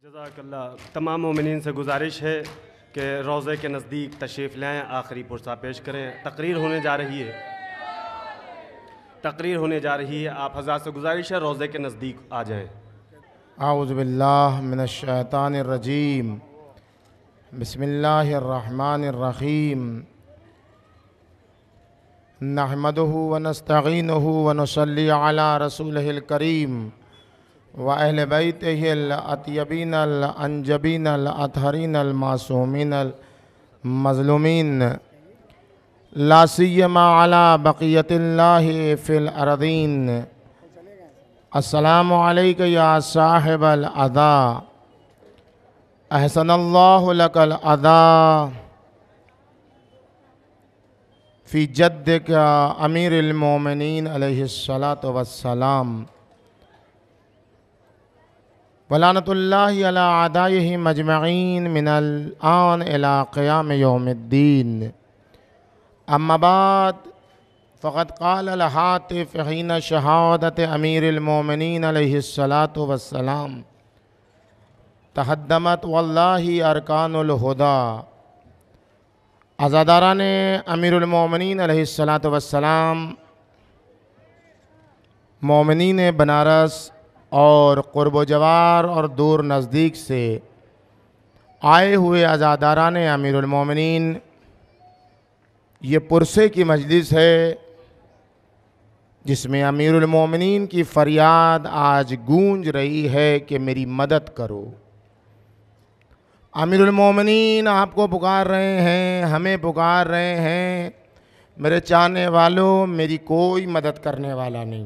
जज़ाकल्लाह। तमाम मोमिनीन से गुजारिश है कि रोज़े के नज़दीक तशरीफ़ लाएँ, आखिरी पुरसा पेश करें। तकरीर होने जा रही है। आप हज़रात से गुजारिश है रोज़े के नज़दीक आ जाएँ। आऊज़ु बिल्लाहि मिनश्शैतानिर रजीम। बिस्मिल्लाहिर रहमानिर रहीम। नहमदुहु व नस्तईनुहु व नुसल्ली अला रसूलिहिल करीम व अहले बैतिहिल अत्यबीनल अंजबीनल अतहरीनल मासूमीनल मज़लूमीन ला सिय्यमा अला बक़ियतिल्लाहि फ़िल अर्दीन। अस्सलामु अलैका या साहिबल अदा, अहसनल्लाहु लकल अदा फ़ी जद्दिका अमीरुल मोमिनीन अलैहिस्सलातु वस्सलाम। वलानतुल्लाहि अला आदाइहि मजमईन मिनल आन इला क़ियाम यौमिद्दीन। अम्मा बाद फ़क़द क़ालल हातिफ़हीन शहादत अमीरुल मोमिनीन अलैहिस्सलातु वस्सलाम तहद्दमत वल्लाहि अरकानुल हुदा। अज़ादारान अमीरुल मोमिनीन अलैहिस्सलातु वस्सलाम, मोमिनीन बनारस और क़ुर्ब जवार और दूर नज़दीक से आए हुए अज़ादारान अमीरुल मोमिनीन, ये पुरसे की मजलिस है जिसमें अमीरुल मोमिनीन की फ़रियाद आज गूंज रही है कि मेरी मदद करो। अमीरुल मोमिनीन आपको पुकार रहे हैं, हमें पुकार रहे हैं। मेरे चाहने वालों, मेरी कोई मदद करने वाला नहीं।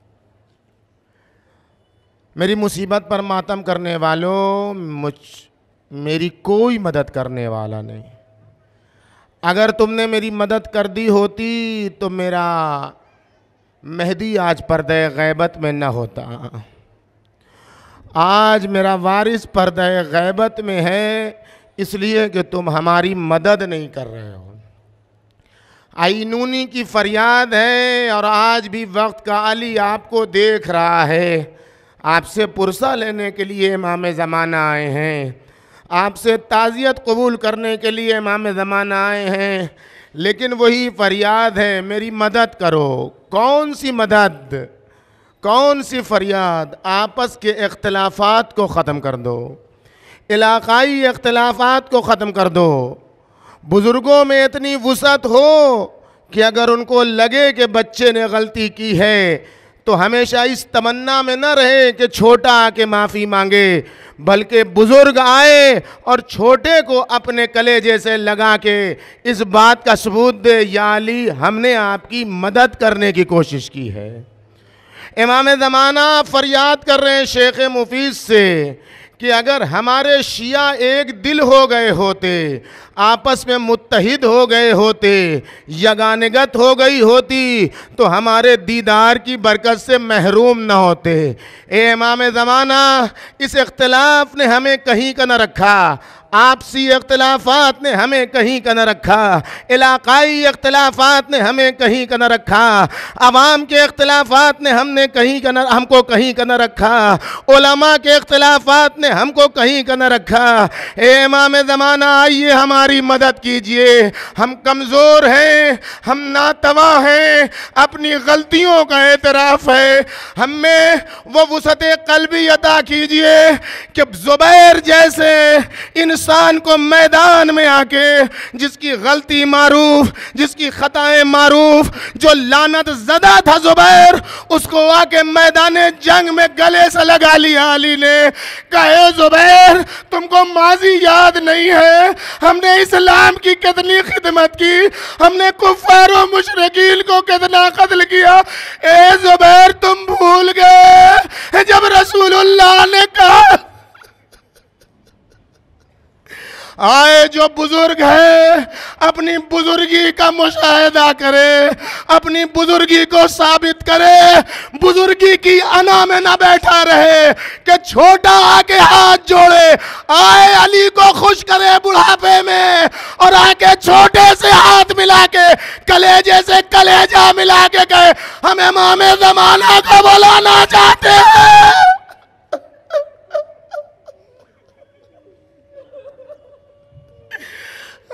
मेरी मुसीबत पर मातम करने वालों, मेरी कोई मदद करने वाला नहीं। अगर तुमने मेरी मदद कर दी होती तो मेरा मेहदी आज पर्दे गैबत में न होता। आज मेरा वारिस पर्दे गैबत में है, इसलिए कि तुम हमारी मदद नहीं कर रहे हो। आइनूनी की फरियाद है और आज भी वक्त का अली आपको देख रहा है। आपसे पुरसा लेने के लिए इमाम ज़माना आए हैं, आपसे ताज़ियत कबूल करने के लिए इमाम ज़माना आए हैं, लेकिन वही फरियाद है, मेरी मदद करो। कौन सी मदद, कौन सी फरियाद? आपस के इख्तिलाफ़ात को ख़त्म कर दो, इलाक़ाई इख्तिलाफ़ात को ख़त्म कर दो। बुज़ुर्गों में इतनी वुसअत हो कि अगर उनको लगे कि बच्चे ने गलती की है तो हमेशा इस तमन्ना में न रहे कि छोटा आके माफ़ी मांगे, बल्कि बुज़ुर्ग आए और छोटे को अपने कलेजे से लगा के इस बात का सबूत दे, या अली हमने आपकी मदद करने की कोशिश की है। इमाम ज़माना फरियाद कर रहे हैं शेख मुफीद से कि अगर हमारे शिया एक दिल हो गए होते, आपस में मुत्तहिद हो गए होते, यगानगत हो गई होती, तो हमारे दीदार की बरकत से महरूम न होते। ए इमाम ज़माना, इस इख्तिलाफ ने हमें कहीं का न रखा, आपसी इख्तिलाफ़ात ने हमें कहीं का न रखा, इलाक़ाई इख्तिलाफ़ात ने हमें कहीं का न रखा, अवाम के इख्तिलाफ़ात ने हमको कहीं का न रखा, उलमा के इख्तिलाफ़ात ने हमको कहीं का न रखा। ए इमाम ज़माना, आइए हमारी मदद कीजिए। हम कमज़ोर हैं, हम नातवा हैं, अपनी गलतियों का एतराफ़ है, हमें वो वुसअत क़ल्बी अता कीजिए कि ज़ुबैर जैसे इंसान को मैदान में आके जिसकी गलती मारूफ, जिसकी खताएं मारूफ, जो लानत ज़दा था ज़ुबैर, उसको आके मैदान जंग में गले से लगा लिया अली ने। कहे ज़ुबैर, तुमको माजी याद नहीं है हमने इस्लाम की कितनी खिदमत की, हमने कुफ़ार और मुशरिकीन को कितना कत्ल किया। ए ज़ुबैर, तुम भूल गए जब रसूलुल्लाह ने कहा आए जो बुजुर्ग है अपनी बुजुर्गी का मुशाहिदा करे, अपनी बुजुर्गी को साबित करे, बुजुर्गी की अना में ना बैठा रहे कि छोटा आके हाथ जोड़े, आए अली को खुश करे बुढ़ापे में और आके छोटे से हाथ मिला के कलेजे से कलेजा मिला के कहे हम इमाम ज़माना को बुलाना चाहते हैं।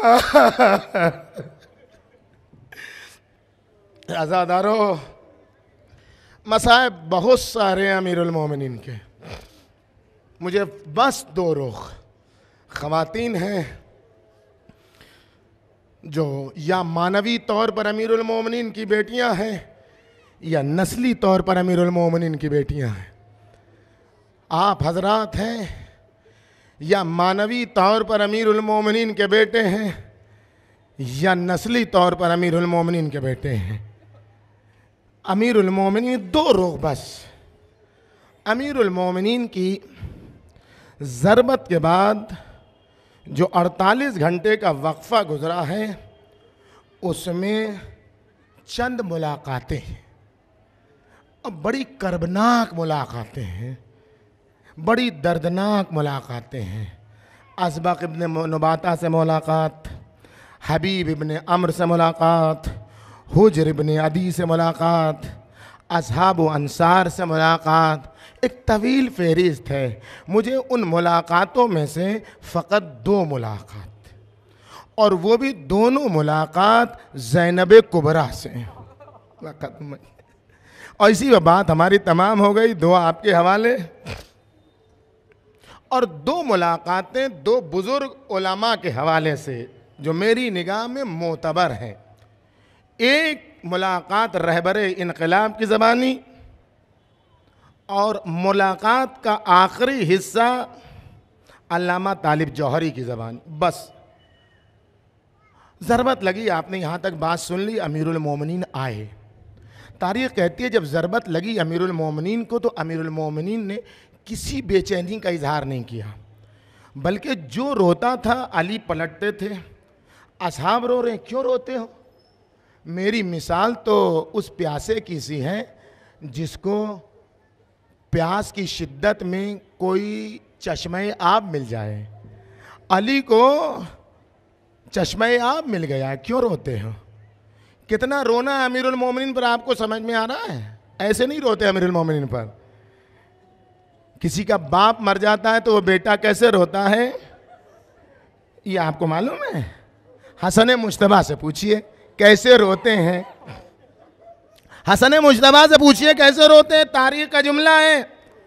अज़ादारों, मसाइब बहुत सारे हैं अमीरुल मोमिनीन के। मुझे बस दो रुख ख़वातीन हैं जो या मानवी तौर पर अमीरुल मोमिनीन की बेटियां हैं या नस्ली तौर पर अमीरुल मोमिनीन की बेटियां हैं। आप हजरात हैं या मानवी तौर पर अमीरुल मोमिनीन के बेटे हैं या नस्ली तौर पर अमीरुल मोमिनीन के बेटे हैं। अमीरुल मोमिनीन दो रुख बस। अमीरुल मोमिनीन की ज़रबत के बाद जो 48 घंटे का वक्फ़ा गुज़रा है उसमें चंद मुलाकातें हैं और बड़ी कर्बनाक मुलाकातें हैं, बड़ी दर्दनाक मुलाकातें हैं। असबक़ इब्न नुबाता से मुलाकात, हबीब इब्न अम्र से मुलाकात, हुज्र इब्न अदी से मुलाकात, असहाब व अंसार से मुलाकात, एक तवील फहरिस्त है। मुझे उन मुलाकातों में से फ़कत 2 मुलाकात, और वो भी दोनों मुलाकात ज़ैनब कुबरा से। और इसी में बात हमारी तमाम हो गई। दुआ आपके हवाले। और 2 मुलाकातें 2 बुज़ुर्ग उलमा के हवाले से जो मेरी निगाह में मोतबर हैं। एक मुलाकात रहबरे इनकलाब की ज़बानी और मुलाकात का आखिरी हिस्सा अल्लामा तालिब जौहरी की ज़बानी। बस ज़रबत लगी, आपने यहाँ तक बात सुन ली, अमीरुल मोमिनीन आए। तारीख़ कहती है जब ज़रबत लगी अमीरुल मोमिनीन को तो अमीरुल मोमिनीन ने किसी बेचैनी का इजहार नहीं किया, बल्कि जो रोता था अली पलटते थे, असहाब रो रहे हैं, क्यों रोते हो? मेरी मिसाल तो उस प्यासे की सी है जिसको प्यास की शिद्दत में कोई चश्मे आब मिल जाए। अली को चश्मे आब मिल गया, क्यों रोते हो? कितना रोना है अमीरुल मोमिनीन पर, आपको समझ में आ रहा है? ऐसे नहीं रोते अमीरुल मोमिनीन पर। किसी का बाप मर जाता है तो वो बेटा कैसे रोता है ये आपको मालूम है? हसन मुश्तबा से पूछिए कैसे रोते हैं। हसन मुश्तबा से पूछिए कैसे रोते हैं। तारीख का जुमला है,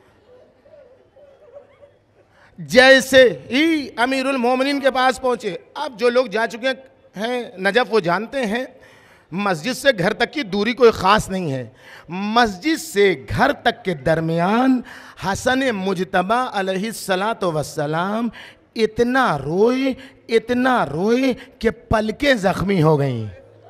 जैसे ही अमीरुल मोमिनीन के पास पहुंचे, अब जो लोग जा चुके हैं नजफ वो जानते हैं मस्जिद से घर तक की दूरी कोई ख़ास नहीं है। मस्जिद से घर तक के दरमियान हसन मुजतबा अलैहिस्सलातु वस्सलाम इतना रोए कि पलकें ज़ख्मी हो गईं।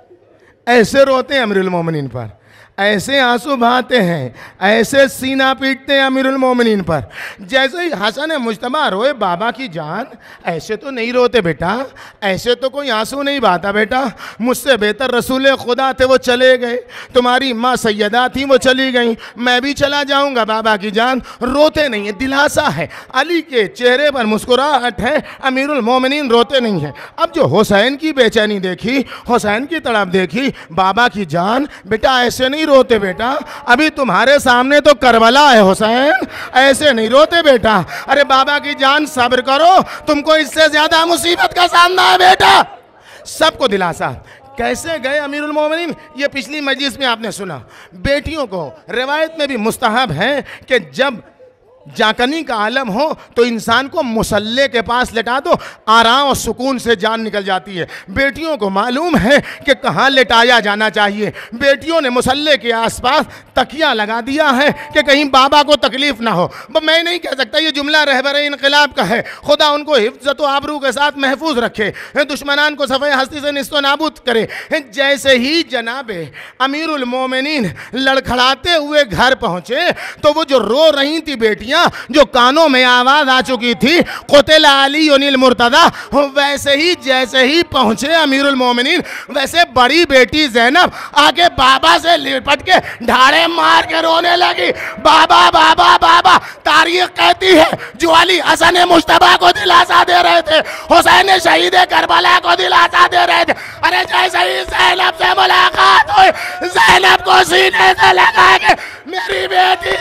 ऐसे रोते हैं अमीरुल मोमिनीन पर, ऐसे आंसू बहाते हैं, ऐसे सीना पीटते हैं अमीरुल मोमिनीन पर। जैसे ही हसन मुजतबा रोए बाबा की जान, ऐसे तो नहीं रोते बेटा, ऐसे तो कोई आंसू नहीं बहाता बेटा, मुझसे बेहतर रसूल खुदा थे वो चले गए, तुम्हारी माँ सैयदा थी वो चली गई, मैं भी चला जाऊंगा बाबा की जान। रोते नहीं है, दिलासा है, अली के चेहरे पर मुस्कुराहट है, अमीरुल मोमिनीन रोते नहीं है। अब जो हुसैन की बेचैनी देखी, हुसैन की तड़प देखी, बाबा की जान बेटा ऐसे नहीं रोते बेटा, अभी तुम्हारे सामने तो करबला है हुसैन, ऐसे नहीं रोते बेटा। अरे बाबा की जान सब्र करो, तुमको इससे ज्यादा मुसीबत का सामना है बेटा। सबको दिलासा। कैसे गए अमीरुल मोमिनीन, ये पिछली मजलिस में आपने सुना। बेटियों को रिवायत में भी मुस्तहब है कि जब जाकनी का आलम हो तो इंसान को मुसल्ले के पास लेटा दो, आराम और सुकून से जान निकल जाती है। बेटियों को मालूम है कि कहाँ लेटाया जाना चाहिए। बेटियों ने मुसल्ले के आसपास तकिया लगा दिया है कि कहीं बाबा को तकलीफ ना हो। मैं नहीं कह सकता ये जुमला रहबरे इनकलाब का है, खुदा उनको हिफ्ज़त व आबरू के साथ महफूज रखे, दुश्मनान को सफ़े हस्ती से निस्तो नाबूद करे। जैसे ही जनाबे अमीरुल मोमिनीन लड़खड़ाते हुए घर पहुँचे तो वो जो रो रही थी बेटियाँ, जो कानों में आवाज आ चुकी थी क़ुतिल अली मुर्तदा, वैसे ही जैसे ही पहुंचे अमीरुल मोमिनीन, वैसे बड़ी बेटी ज़ैनब आगे बाबा से लिपट के ढाड़े मार के रोने लगी, बाबा बाबा बाबा। तारीख कहती है जो अली हसन मुश्तबा को दिलासा दे रहे थे, हुसैन शहीद करबला को दिलासा दे रहे थे। अरे जैसे ही ज़ैनब से मुलाकात हुई, ज़ैनब को सीने से लगा के मेरी बेटी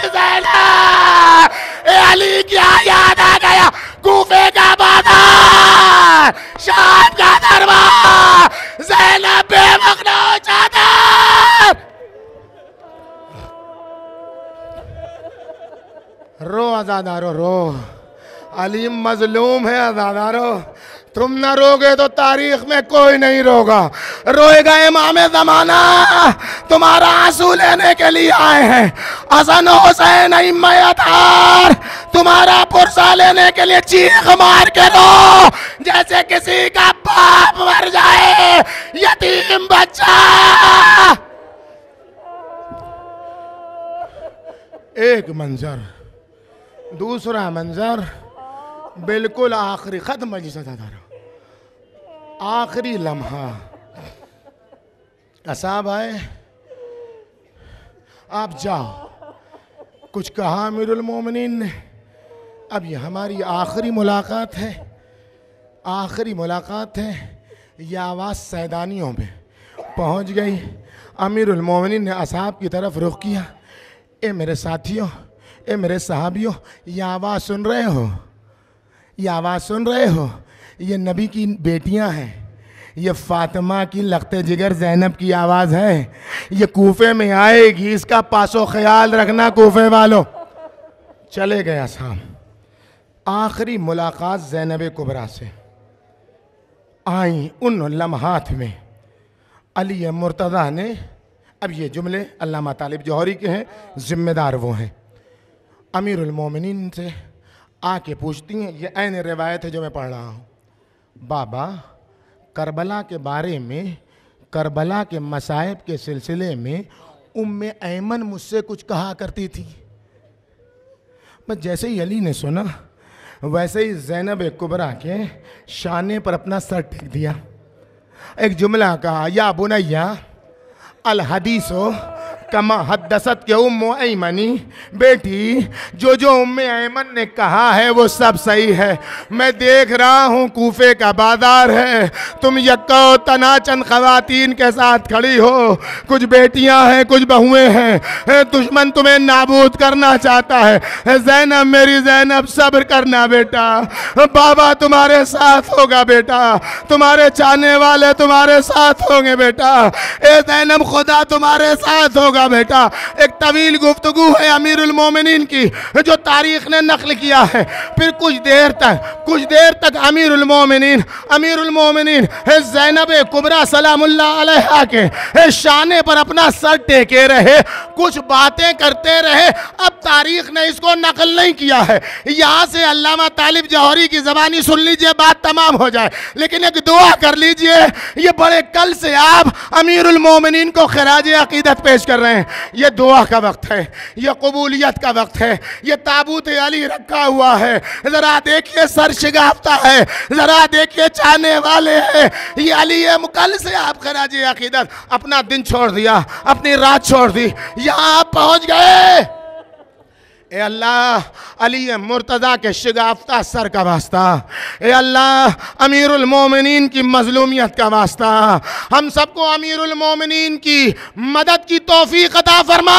ज़ैनब, अली क्या याद आ गया? कूफे का बाजार, शाम का दरबार, अज़ादारो रो, अली मजलूम है अज़ादारो, तुम न रोगे तो तारीख में कोई नहीं रोगा, रोएगा इमाम ज़माना, तुम्हारा आंसू लेने के लिए आए हैं। हसन हुसैन इम्मतार तुम्हारा पुरसा लेने के लिए चीख मार के रो, जैसे किसी का बाप मर जाए, यतीम बच्चा। एक मंजर, दूसरा मंजर, बिल्कुल आखिरी खत्म मजलिस अज़ादारो, आखिरी लम्हा। साहब आए, आप जाओ। कुछ कहा अमीरुल मोमिनीन ने, अब ये हमारी आखिरी मुलाकात है, आखिरी मुलाकात है। यह आवाज़ सैदानियों में पहुंच गई। अमीरुल मोमिनीन ने असहाब की तरफ रुख किया। ए मेरे साथियों, ए मेरे सहाबियों, ये आवाज़ सुन रहे हो? ये आवाज़ सुन रहे हो? ये नबी की बेटियां हैं, ये फातिमा की लख्ते जिगर ज़ैनब की आवाज़ है। ये कूफे में आएगी, इसका पासो ख्याल रखना कूफे वालों। चले गया साम। आखिरी मुलाकात ज़ैनब कुबरा से आई। उन लम्हात में अली मुर्तज़ा ने, अब ये जुमले अल्लामा तालिब जौहरी के हैं, ज़िम्मेदार वो हैं, अमीरुल मोमिनीन से आके पूछती हैं। ये ऐन रिवायत है जो मैं पढ़ रहा हूँ। बाबा, करबला के बारे में, करबला के मसाइब के सिलसिले में उम्मे ऐमन मुझसे कुछ कहा करती थी। बस जैसे ही अली ने सुना, वैसे ही ज़ैनब कुबरा के शाने पर अपना सर टेक दिया। एक जुमला कहा, या बुनैया अल हदीसो कमा हद्दसत के उम्मो ऐमनी, बेटी जो जो उम्मे ऐमन ने कहा है वो सब सही है। मैं देख रहा हूँ कूफे का बाजार है, तुम यक्का तना चंद खवातीन के साथ खड़ी हो, कुछ बेटियाँ हैं, कुछ बहुएं हैं, दुश्मन तुम्हें नाबूद करना चाहता है। ज़ैनब, मेरी ज़ैनब, सब्र करना बेटा, बाबा तुम्हारे साथ होगा बेटा, तुम्हारे चाहने वाले तुम्हारे साथ होंगे बेटा। ए ज़ैनब, खुदा तुम्हारे साथ होगा बेटा। एक तवील गुफ्तगू है अमीरुल मोमिनीन की जो तारीख ने नकल किया है। फिर कुछ देर तक अमीरुल मोमिनीन ज़ैनब कुबरा सलामुल्लाह अलैहा के शाने पर अपना सर टेके रहे, कुछ बातें करते रहे। अब तारीख ने इसको नकल नहीं किया है, यहाँ से अल्लामा तालिब जौहरी की ज़बानी सुन लीजिए, बात तमाम हो जाए। लेकिन एक दुआ कर लीजिए, ये बड़े कल से आप अमीरुल मोमिनीन को खराज अकीदत पेश कर रहे हैं। ये दुआ का वक्त है, ये कबूलियत का वक्त है, ये ताबूत अली रखा हुआ है। जरा देखिए सर शिगाफ्ता है, जरा देखिए चाहने वाले हैं। ये अली है, कल से आप खराज अकीदत अपना दिन छोड़ दिया, अपनी रात छोड़ दी, यहाँ आप पहुँच गए। ए अल्लाह, अली मुर्तज़ा के शिगाफ्ता सर का वास्ता, ए अल्लाह अमीरुल मोमिनीन की मजलूमियत का वास्ता, हम सबको अमीरुल मोमिनीन की मदद की तौफीक अता फरमा।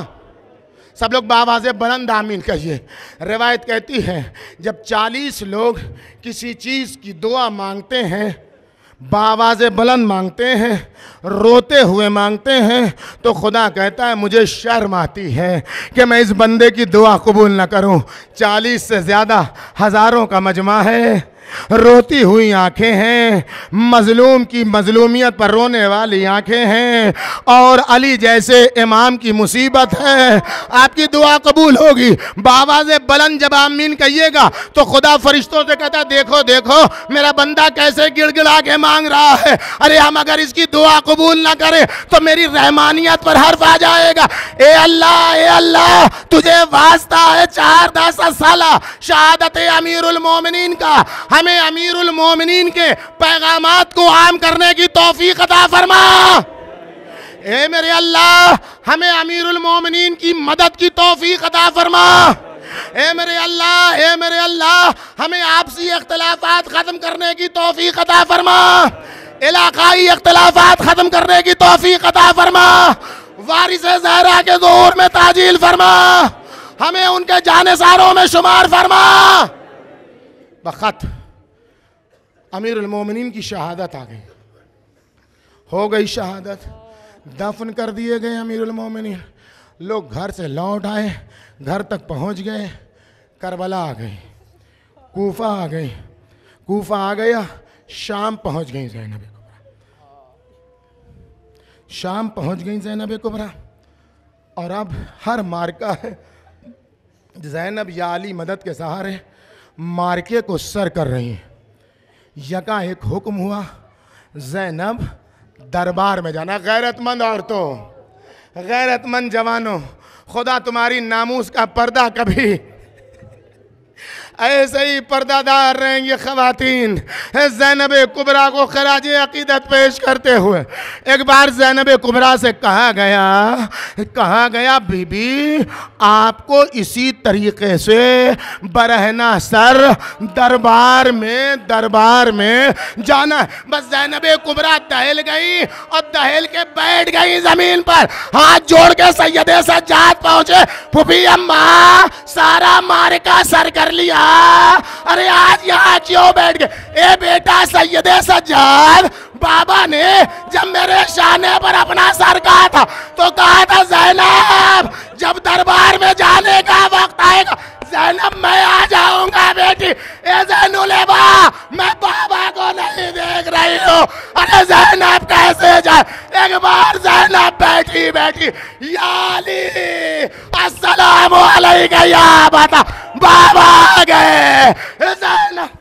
सब लोग बावाज़े बुलंद आमीन कहिए। रिवायत कहती है जब 40 लोग किसी चीज़ की दुआ मांगते हैं, बावाज़े बुलंद मांगते हैं, रोते हुए मांगते हैं, तो खुदा कहता है मुझे शर्म आती है कि मैं इस बंदे की दुआ कबूल न करूं। 40 से ज़्यादा हज़ारों का मजमा है, रोती हुई आंखें हैं, मजलूम की मजलूमियत पर रोने वाली आंखें हैं, और अली जैसे इमाम की मुसीबत है। आपकी दुआ कबूल होगी। बावाज़े बुलंद जब आमीन कहिएगा तो खुदा फरिश्तों से कहता देखो देखो मेरा बंदा कैसे गिड़गिड़ा के मांग रहा है। अरे हम अगर इसकी दुआ कबूल ना करें तो मेरी रहमानियत पर हर्फ आ जाएगा। ए अल्लाह तुझे वास्ता है 4-10 साला शहादत अमीरुल मोमिनीन का, हमें अमीरुल मोमिनीन के पैगामात को आम करने की तौफीक अता फरमा। ए मेरे अल्लाह, हमें अमीरुल मोमिनीन की मदद की तौफीक अता फरमा। ए मेरे अल्लाह, हमें आपसी इख्तिलाफात खत्म करने की तौफीक अता फरमा, इलाकाई इख्तिलाफात खत्म करने की तौफीक अता फरमा, वारिस ज़हरा के ज़ुहूर में ताजील फरमा, हमें उनके जानेसारों में शुमार फरमा। बखत अमीरुल मोमिनीन की शहादत आ गई, हो गई शहादत, दफन कर दिए गए अमीरुल मोमिनीन। लोग घर से लौट आए, घर तक पहुंच गए, करबला आ गई, कूफा आ गई, कूफा आ गया, शाम पहुंच गई ज़ैनब कुबरा, शाम पहुंच गई ज़ैनब कुबरा। और अब हर मार्का है, ज़ैनब या अली मदद के सहारे मार्के को सर कर रही हैं। यका एक हुक्म हुआ, ज़ैनब दरबार में जाना। गैरतमंद औरतों, गैरतमंद जवानों, खुदा तुम्हारी नामूस का पर्दा कभी ऐसे ही पर्दादार रहेंगे ख़वातीन। ज़ैनब कुबरा को खराज अकीदत पेश करते हुए एक बार ज़ैनब कुबरा से कहा गया बीबी आपको इसी तरीके से बरहना सर दरबार में जाना है। बस ज़ैनब कुबरा दहल गई और दहल के बैठ गई ज़मीन पर, हाथ जोड़ के सैयदे सज्जाद पहुंचे। फूफी अम्मा सारा मार्का सर कर लिया, अरे आज यहाँ क्यों बैठ गए? ए बेटा सैयदे सज्जाद, बाबा ने जब मेरे शाने पर अपना सर कहा था तो कहा था ज़ैनब जब दरबार में जाने का वक्त आएगा ज़ैनब मैं आ जाऊंगा बेटी। ए ज़ैनुलेबा मैं बाबा को नहीं देख रही हूँ, अरे ज़ैनब कैसे जाए? एक बार ज़ैनब बैठी या अली अस्सलामु अलैका या बता, बाबा आ गए। ज़ैनब